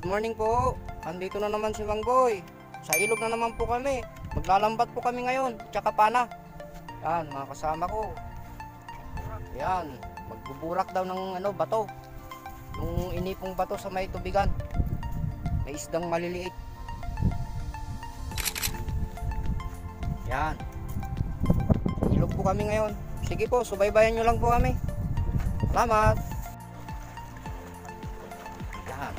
morning po. Andito na naman si Mang Boy. Sa ilog na naman po kami. Maglalambat po kami ngayon. Tsaka pana. Yan, mga kasama ko. Yan, magbuburak daw ng bato. Yung inipong bato sa may tubigan. May isdang maliliit. Yan. Ilog po kami ngayon. Sige po, subaybayan nyo lang po kami. Salamat. Yan.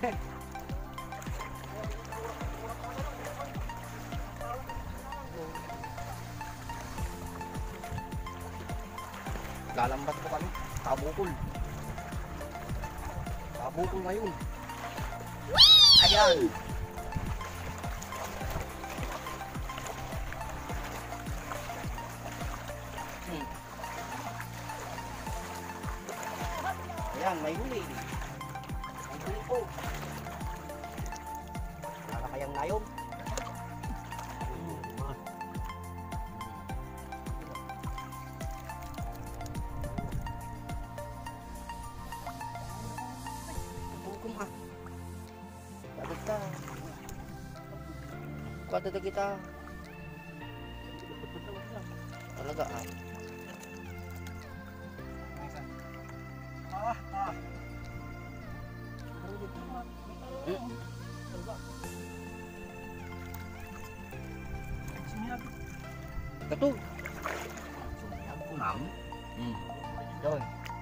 Lalambat po kami. Tabukol. Tabukol ngayon. Ayan. Ayan, may huli. May huli po. Wala kayang nayon. Bukom ha. Dagat ka. Kadada kita. Talaga ah. Kato. Sumayag ko nam. Doon.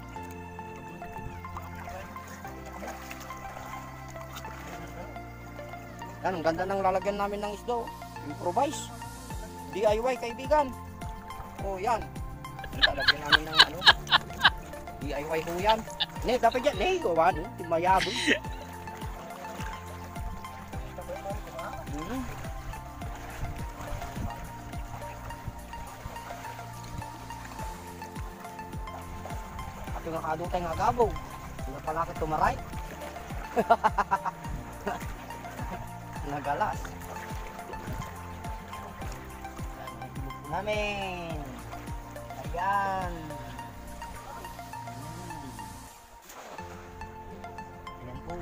Yan, ang ganda ng lalagyan namin ng isda. Improvise. DIY kaibigan. Oh, yan. Lalagyan namin ng DIY ho yan. Ne, dapat yan. Ne, gawa no. Timayabon. At yung nakadutay nga gabaw. Hindi pala ka tumaray. Nagalas. Namin. Ayan. Ayan po.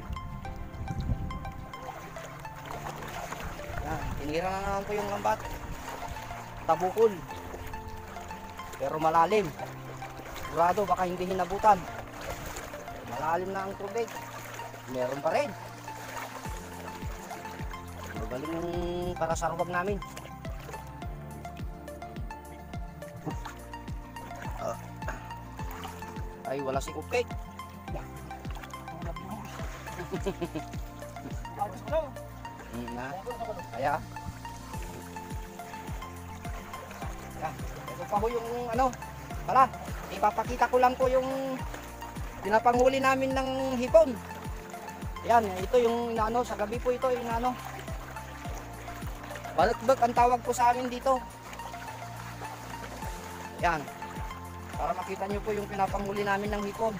Ayan. Tinira na naman po yung lambat. Tabukol. Pero malalim. Sigurado baka hindi hinabutan. Malalim na ang tubig. Meron pa rin. Magaling yung para sa rubag namin. Ay, wala si Cupcake. Na. Kaya. Ito pa ho yung pala, ipapakita ko lang po yung pinapanghuli namin ng hipon. Yan, ito yung sa gabi po ito yung balakbak ang tawag po sa amin dito. Yan. Para makita nyo po yung pinapanghuli namin ng hipon.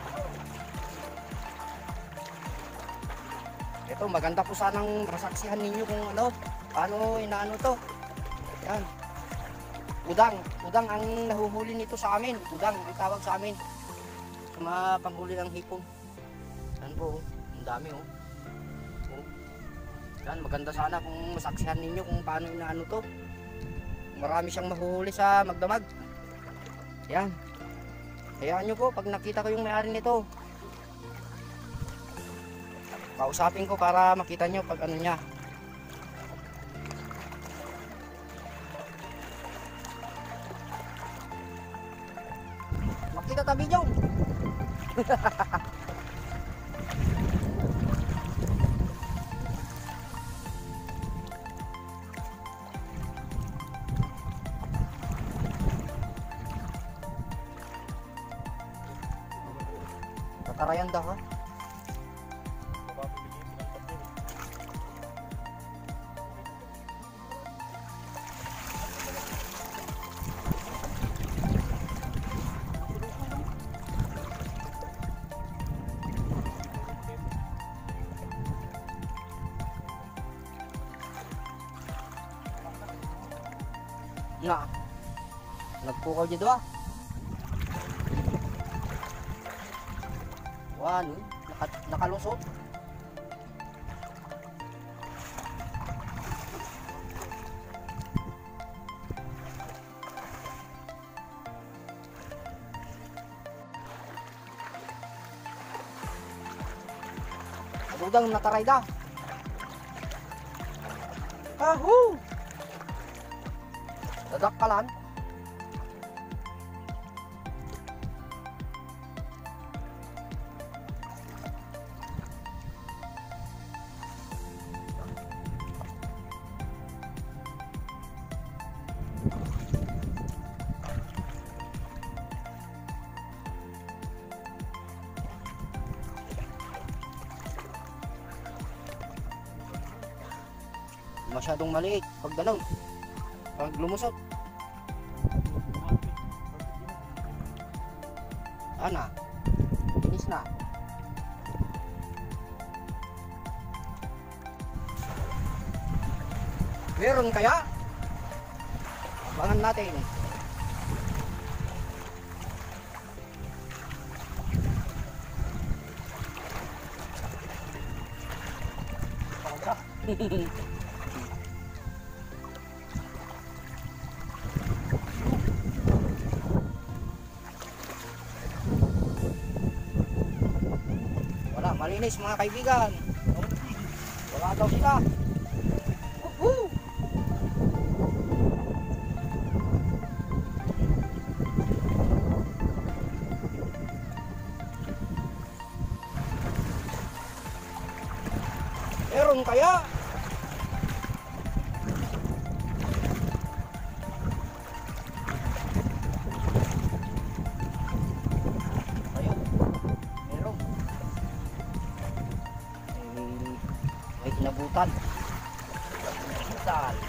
Ito, maganda po sanang masaksihan ninyo kung paano inaano to. Yan. Udang ang nahuhuli nito sa amin. Udang ang tawag sa amin. Sa mga panghuli ng hipon. Yan po, ang dami oh. Yan, maganda sana kung masaksihan ninyo kung paano inaano to. Marami siyang mahuhuli sa magdamag. Yan. Hayaan nyo po pag nakita ko yung may-ari nito. Kausapin ko para makita nyo pag niya. Makita tabi nyo. Tatarayan daw ha. Na. Nagpukaw dito ah. Nakalusot. Udang natarayda. Ahoo! Dadakkalan. Masyadong maliit pag ganun, pag lumusot. Ana, finish na. Meron kaya? Abangan natin. Wala, malinis mga kaibigan. Wala daw sila. Woohoo! Meron kaya? Ayun, meron. May kinabutan. Kinabutan.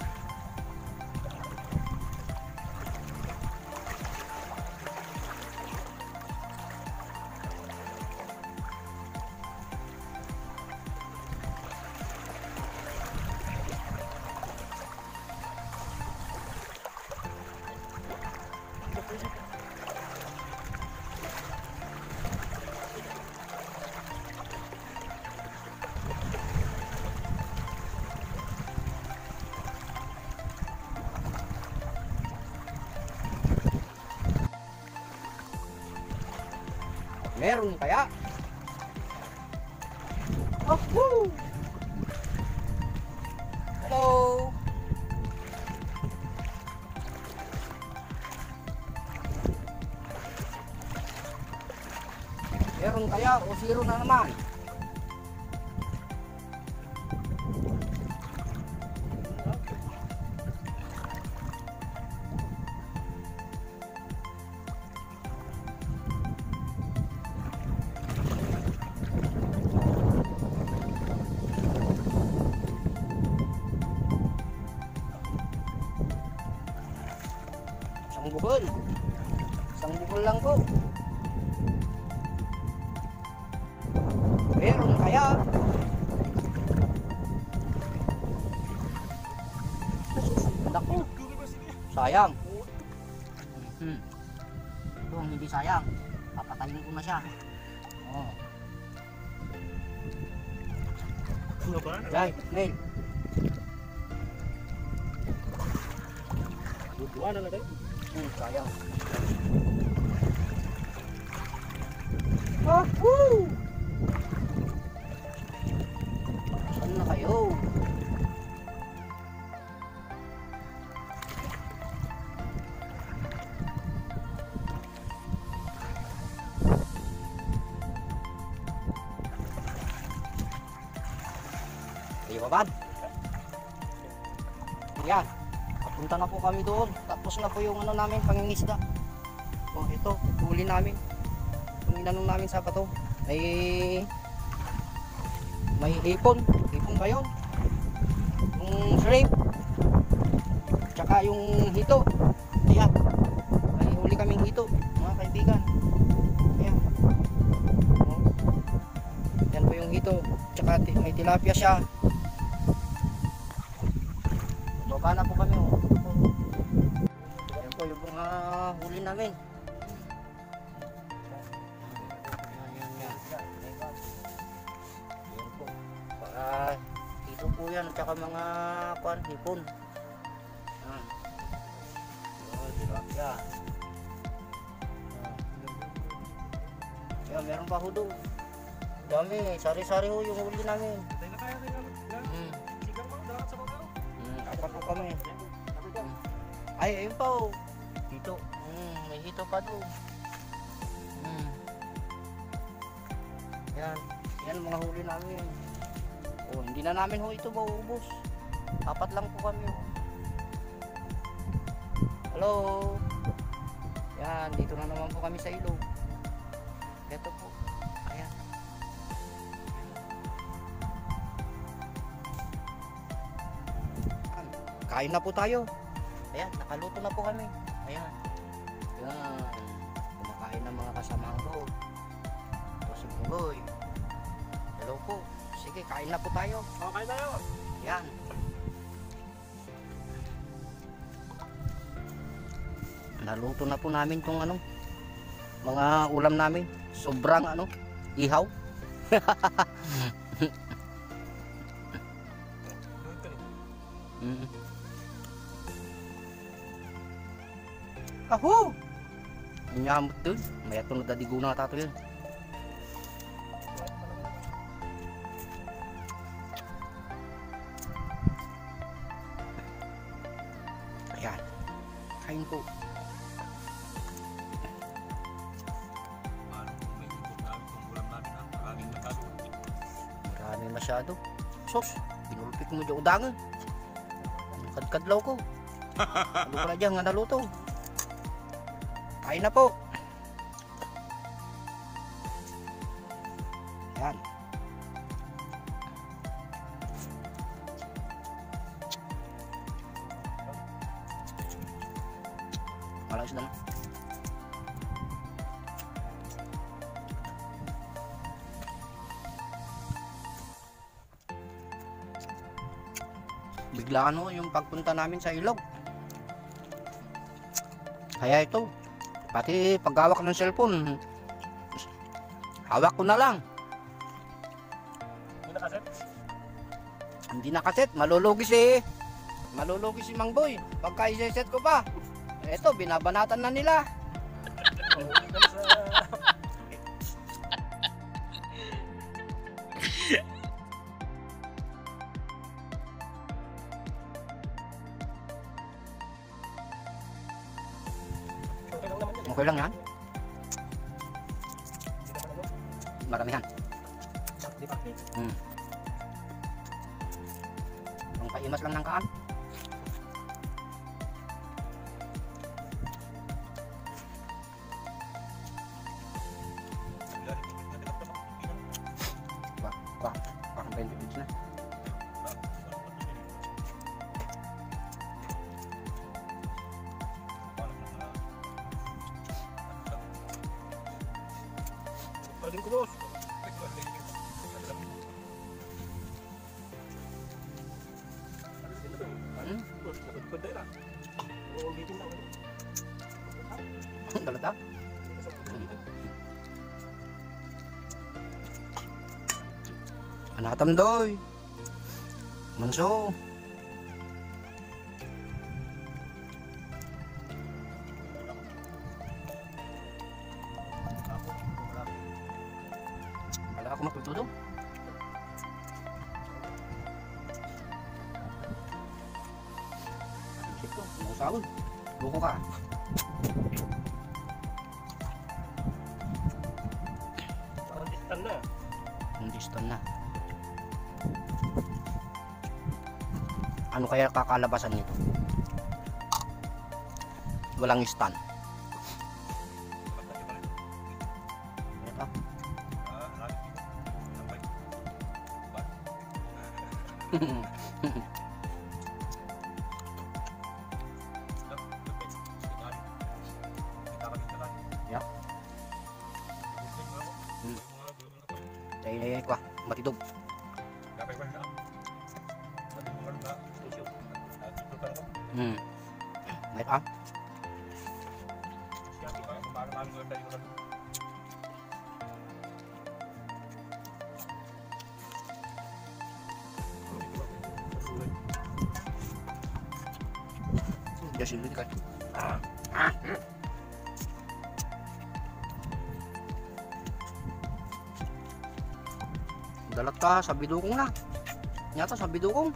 Meron kaya? Ahoo! Hello! Meron kaya o zero na naman? Isang bukol lang po. Meron kaya? Naku, sayang. Ito ang hindi sayang, papatayin ko na siya. Oh. Jai, Neil. Dua na natin. Sayang. Wahoo! Saan na kayo? Di ba, Bad? Yan. Punta na po kami doon. Tapos na po yung ano namin, pangingisda. Oh, ito, huli namin. Yung inanong namin sa bato. May hipon. Hipon ba yun? Yung shrimp. Tsaka yung hito. Ayan. May huli kaming hito, mga kaibigan. Ayan. Oh. Yan po yung hito. Tsaka may tilapia siya. Baba na po kami. Oh. Yan po yung mga huli namin. Yan po. Dito po yan. Tsaka mga hipon. Tilapia. Yan, meron pa ho doon. Dami, sari-sari ho yung huli namin. Tayo na kaya, tayo na. Mm. Sigang mo, dapat sa mga. Apat po kami. Ay, ayun pa oh. Hito. May hito pa doon. Yan. Yan mga huli namin. Oh, hindi na namin ho ito mauubos. Apat lang po kami oh. Hello. Yan, dito na naman po kami sa ilog. Ito po. Ayan. Kain na po tayo. Ayan, nakaluto na po kami. Ayan. Yan. Kumakain ng mga kasamahan ko. Ito si Bungoy. Hello po. Sige, kain na po tayo. Okay tayo. Yan. Naluto na po namin tong ano, mga ulam namin. Sobrang ano, ihaw. Aho! Nyamot dun. May tunod na diguna tato yun. Ayan. Kain po. Marami masyado. Sos, pinulpit mo dyan udangan. Kadkadlaw ko. Ano ko na dyan nga naluto. Kain na po. Ayan. Malayos na. Biglaan ho yung pagpunta namin sa ilog. Kaya ito, pati paghawak ng cellphone, hawak ko na lang. Hindi nakaset? Hindi nakaset, malulugis eh. Malulugis si Mang Boy. Pagka iseset ko pa, eto, binabanatan na nila. Okay lang yan. Maramihan. Ang paimas lang ng kaan. Parang 20 minutes na. Pwedeng kulos. Pwede lang. Uulitin lang. Galata? Anatam doy. Manso. Wala ako magtutudo. Ito, mga sahod. Buko ka. Parang distan na. Hindi stand na. Ano kaya kakalabasan nito? Walang stand. Ito. Ya. Dahil kwa, matidog. Baik ah. Dia sini kan. Baka sa bidukong na. Yata sa bidukong.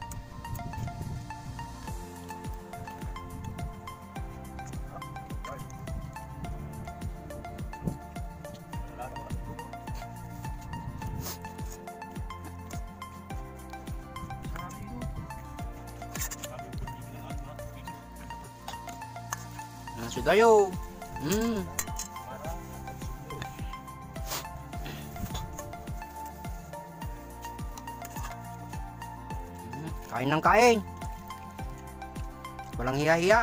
Si Dayo. Kain ng kain. Walang hiya-hiya.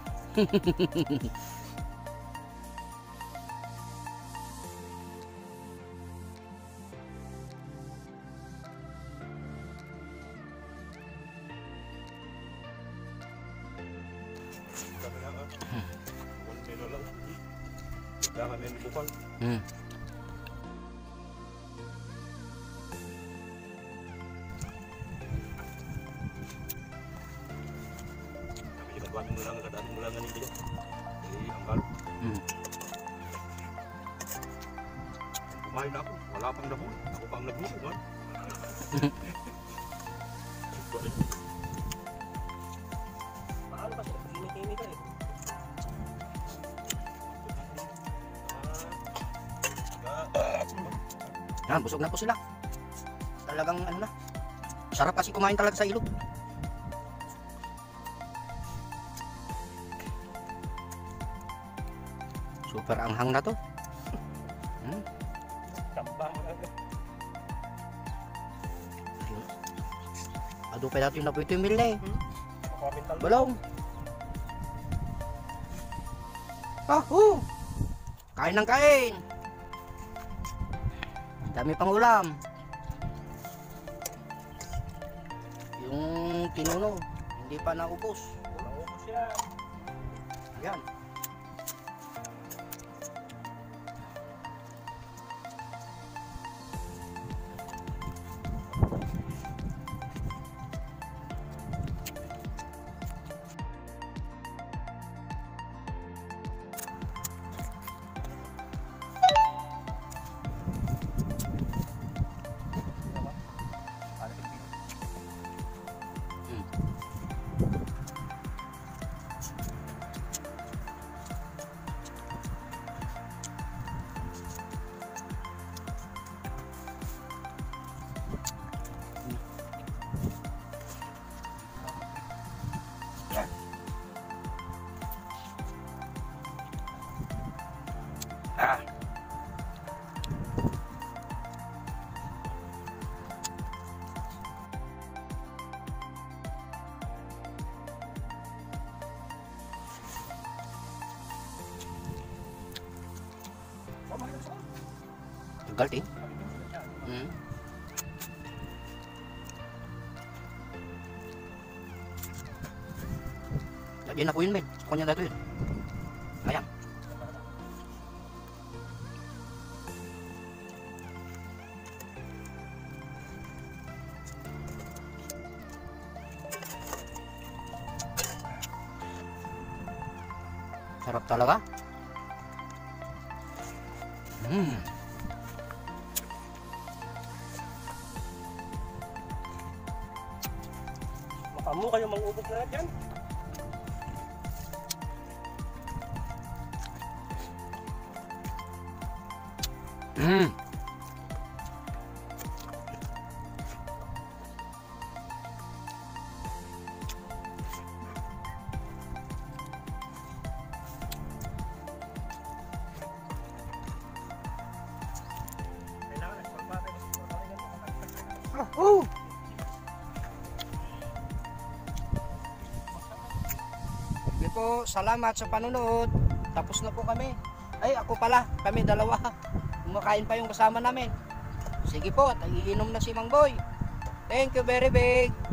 Jangan main bukal. Kami juga kami mulangan ini dia. Di angkal. Kumain ako, wala pang dahon. Ako pang nagbuso man. Paano ba siya? Kini ka eh. Yan, busog na po sila. Talagang ano na. Sarap kasi kumain talaga sa ilog. Super anghang na to. Tambang agad. Ado pa natin na po ito yung mil eh. Pakomental. Balong. Kain ng kain. Dami pang ulam. Yung tinuno, hindi pa naubos. Naubos yan. Yan. Galti. Lagyan ako yun, men. Kanya na ito yun. Ayan. Sarap talaga. Makamu kayo mangubog na dyan. Sige po, salamat sa panunood. Tapos na po kami. Ay, ako pala, kami dalawa. Kumakain pa yung kasama namin. Sige po, at iinom na si Mang Boy. Thank you very big.